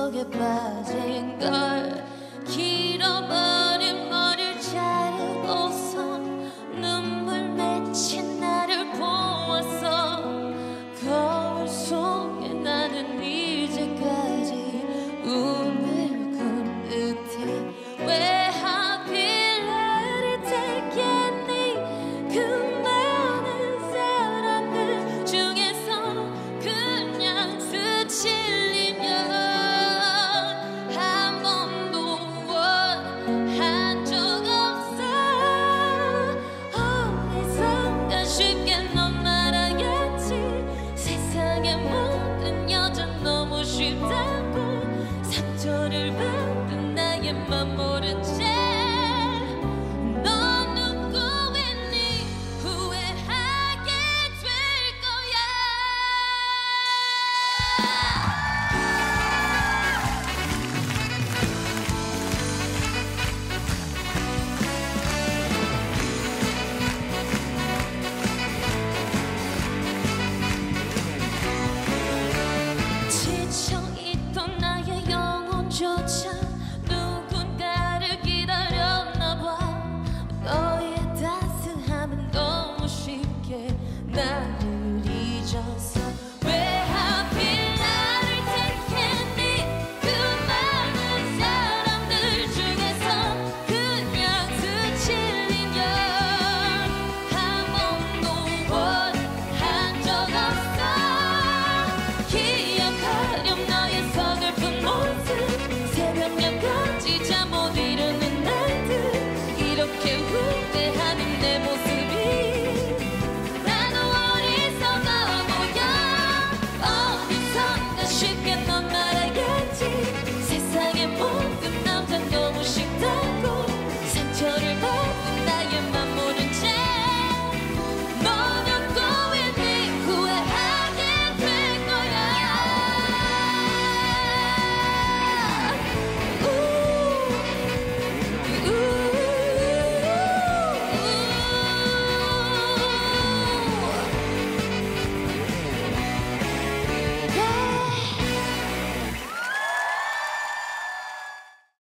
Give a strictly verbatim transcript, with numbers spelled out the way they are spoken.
속에 빠진 걸 길어버린 머리를 자르고서 눈물 맺힌 나를 보았어. 거울 속에 나는 이제까지 꿈을 꾼 듯해. 왜 하필 나를 택했니? 그 많은 사람들 중에서 그냥 스칠 쉽게 넌 말하겠지. 세상의 모든 여자 너무 쉽다고 상처를 받은 나의 맘 모른 채 넌 누구겠니? 후회하게 될 거야. 지쳐있던 나의 영혼조차 누군가를 기다렸나봐. 너의 따스함은 너무 쉽게 나를 잊었어.